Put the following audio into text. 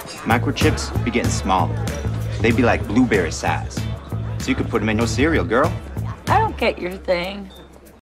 Microchips be getting smaller. They be like blueberry size. So you could put them in your cereal, girl. I don't get your thing.